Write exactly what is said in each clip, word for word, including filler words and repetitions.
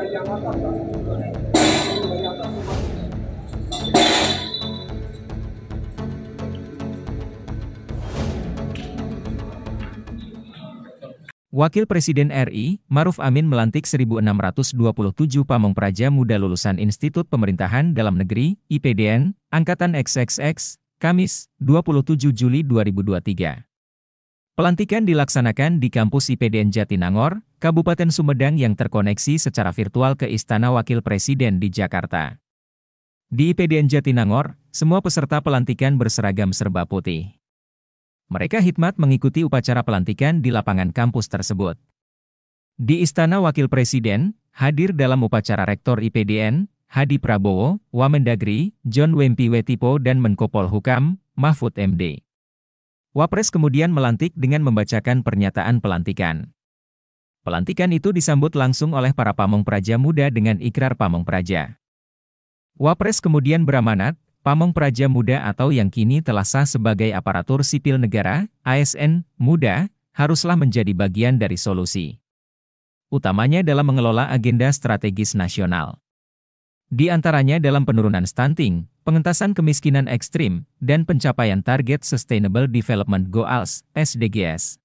Wakil Presiden R I, Maruf Amin melantik seribu enam ratus dua puluh tujuh pamong praja muda lulusan Institut Pemerintahan Dalam Negeri, I P D N, Angkatan X X X, Kamis, dua puluh tujuh Juli dua ribu dua puluh tiga. Pelantikan dilaksanakan di kampus I P D N Jatinangor, Kabupaten Sumedang yang terkoneksi secara virtual ke Istana Wakil Presiden di Jakarta. Di I P D N Jatinangor, semua peserta pelantikan berseragam serba putih. Mereka khidmat mengikuti upacara pelantikan di lapangan kampus tersebut. Di Istana Wakil Presiden, hadir dalam upacara Rektor I P D N, Hadi Prabowo, Wamendagri, John Wempi Wetipo dan Menko Polhukam, Mahfud M D. Wapres kemudian melantik dengan membacakan pernyataan pelantikan. Pelantikan itu disambut langsung oleh para pamong praja muda dengan ikrar pamong praja. Wapres kemudian beramanat, pamong praja muda atau yang kini telah sah sebagai aparatur sipil negara, A S N, muda, haruslah menjadi bagian dari solusi. Utamanya dalam mengelola agenda strategis nasional. Di antaranya dalam penurunan stunting, pengentasan kemiskinan ekstrim, dan pencapaian target Sustainable Development Goals, S D Gs.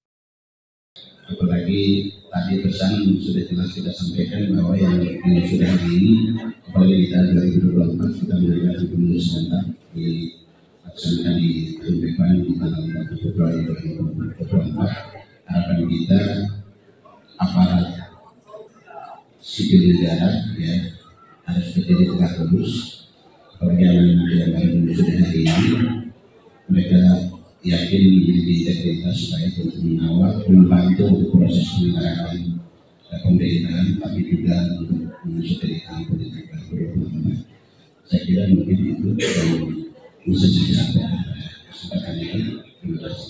Apalagi tadi pesan sudah jelas kita sampaikan bahwa yang sudah hari ini, apalagi di tahun dua ribu dua puluh empat kita menjalankan pemilu serentak dilaksanakan di tahun depan di tanggal empat belas Februari dua ribu dua puluh empat. Harapan kita aparat sipil negara ya harus berdiri tegak lurus. Apalagi yang baru sudah hari ini mereka yakin memiliki integritas baik untuk mengawal, membantu proses penyelenggaraan pemerintahan, tapi juga untuk mensukseskan politik dua ribu dua puluh empat. Saya kira mungkin itu yang bisa saya sampaikan kesempatan ini. Terima kasih.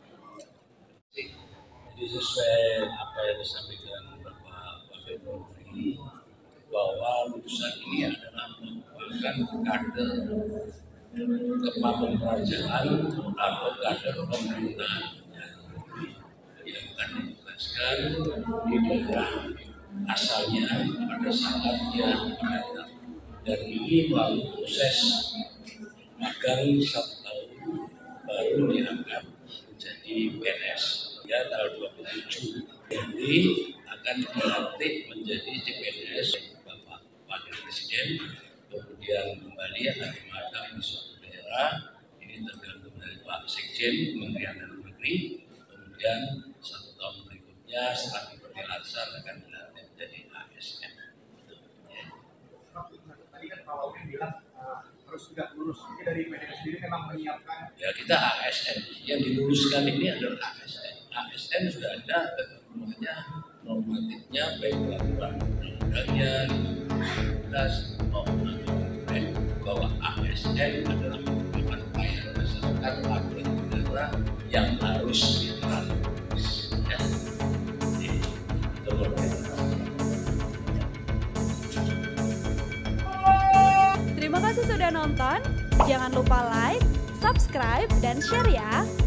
Jadi sesuai apa yang disampaikan Bapak Wakil Menteri bahwa lulusan ini adalah merupakan kader kepamong kerajaan atau kader pemerintahan yang akan ditugaskan di daerah asalnya pada saat dia mendatang, dan ini melalui proses magang satu tahun baru diangkat menjadi P N S ya tanggal dua puluh tujuh. Jadi akan dilantik menjadi C P N S Bapak Wakil Presiden, kemudian kembali akan dimagang di suatu daerah, ini tergantung dari Pak Sekjen Kementerian Dalam Negeri, kemudian satu tahun berikutnya setelah diberi laksar akan dilantik menjadi A S N. Tadi kan Pak Wakil bilang harus tidak lulus, ini dari P D N sendiri memang menyiapkan. Ya kita A S N, yang diluluskan ini adalah A S N. A S N sudah ada ketentuannya, normatifnya, baik peraturan undang-undangnya, jelas maupun bahwa A S N adalah merupakan upaya berdasarkan aturan negara yang harus diterapkan. Ya. Jadi, itu Terima kasih sudah nonton. Jangan lupa like, subscribe, dan share ya.